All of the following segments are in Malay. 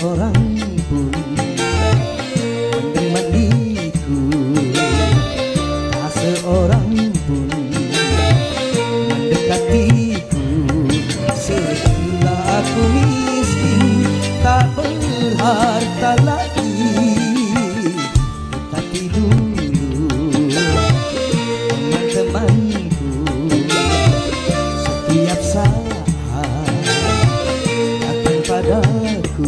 seorang pun menemaniku, tak seorang pun mendekatiku. Setelah aku miskin, tak berharta lagi, tetapi dulu teman-temanku setiap saat datang padaku.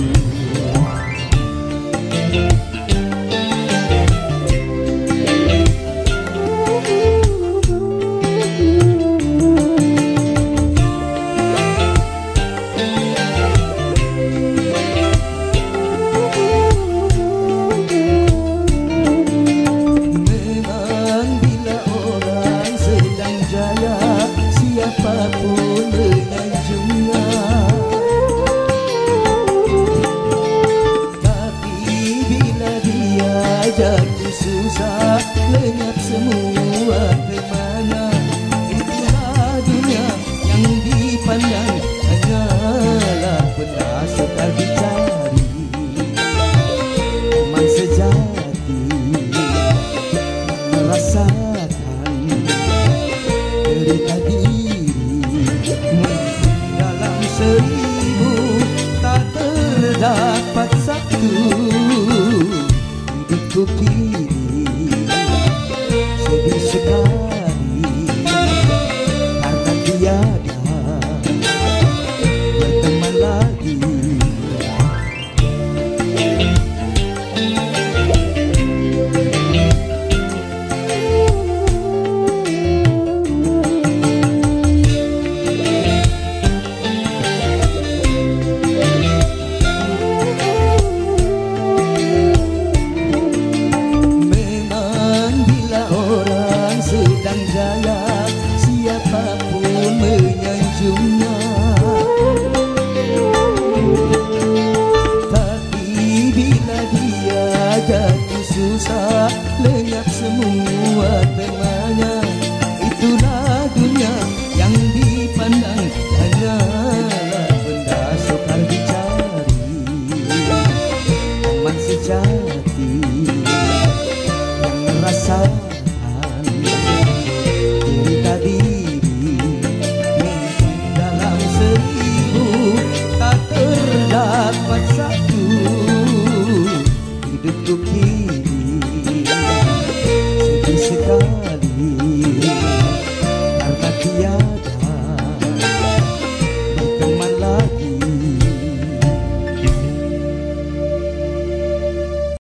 Siapapun menyanjungnya, tapi bila dia jatuh susah, lenyap semua kemana. Itulah dunia yang dipandang hanyalah benda sekali.